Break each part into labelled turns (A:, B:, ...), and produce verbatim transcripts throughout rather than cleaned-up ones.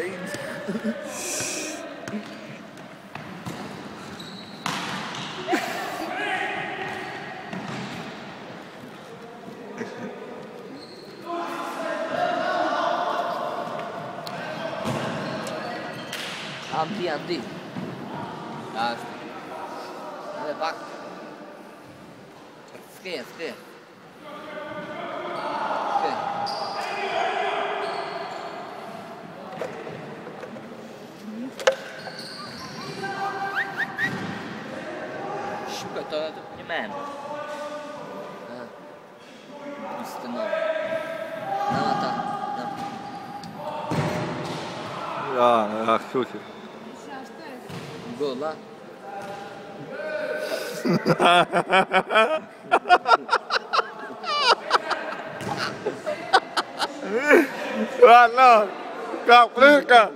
A: Andy, Andy. Daar is het. Bak. Skeer, skeer. Skeer. Шпата, это понимаем. Установка. Ну, так.
B: Ja, ja, goed.
A: Gol lá.
B: Ah, não. Complica.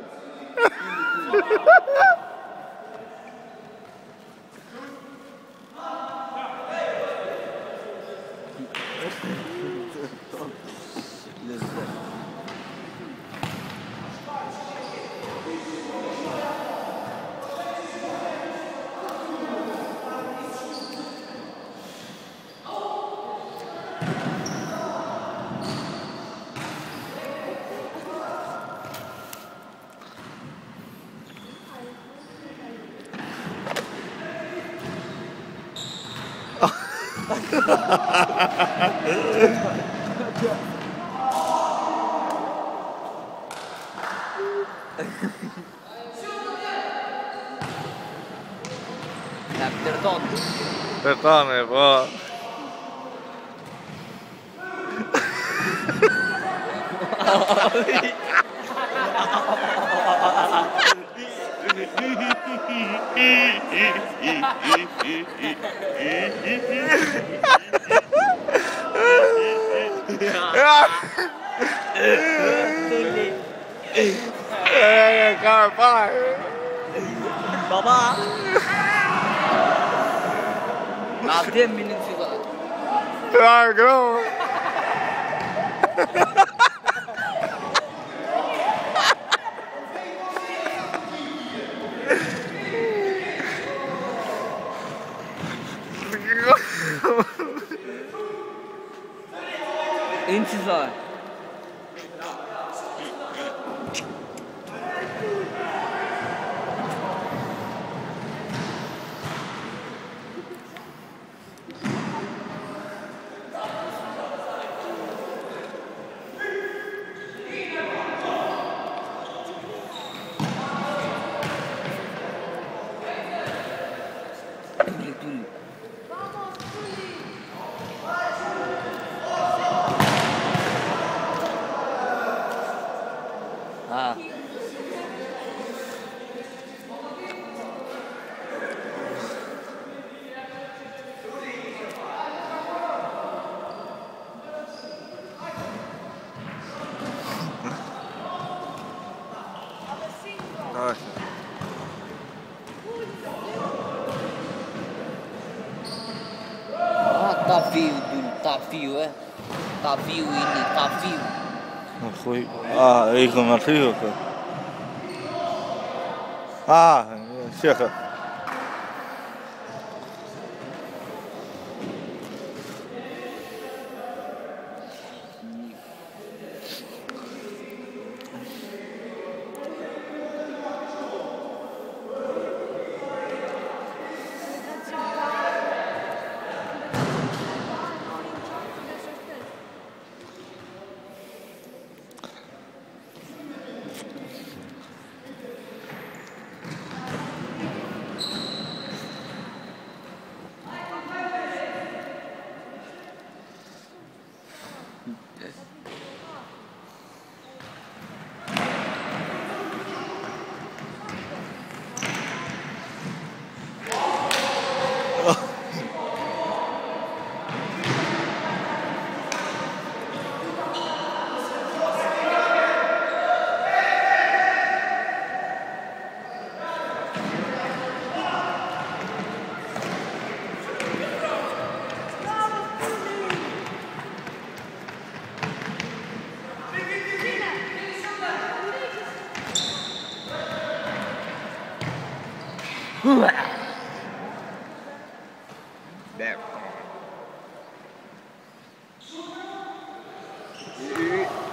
A: Ja, perdon.
B: Perdone, po. Ja. Eh, ga maar.
A: Baba. Na diez minutos lá.
B: Ja, groot.
A: İntizar. Ah.
B: Nossa.
A: Ah, tá viu, tá viu, é? Tá viu, ini, tá viu.
B: Goeie. Ah, regelmatig. Ah, zeggen.
C: That.